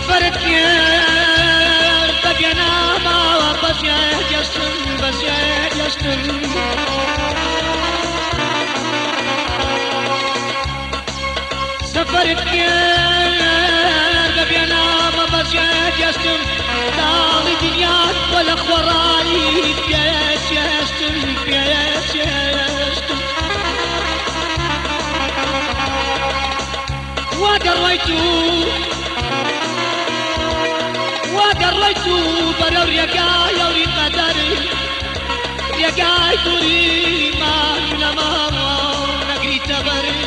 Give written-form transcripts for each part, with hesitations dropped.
سفرت يا بقينا ما بس يا جسم بس يا جسم سفرت يا بقينا ما بس يا جسم داري دنياك ولا خوراني يا جسم يا جسم وقريتو برر يقاي وري قدري يقاي توري ما كنا ماما نقري تبري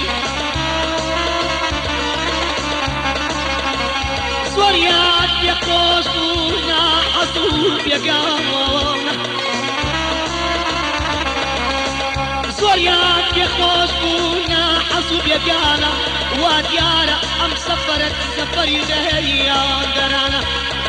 سوريات يقوسونا حصوب يقاونا سوريات يقوسونا حصوب يقانا وديانا ام سفرت سفري لهيا درانا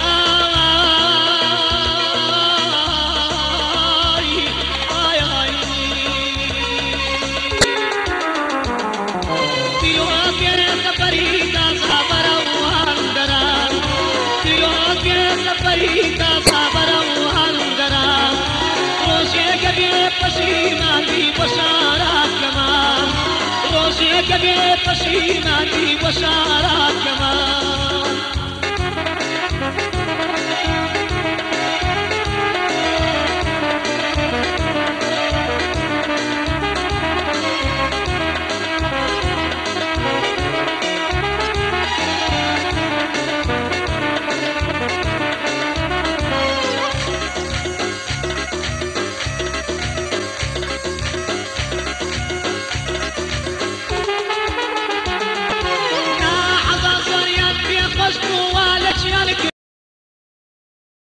پشیمانی بشارت کمان روزی که به پشیمانی بشارت کمان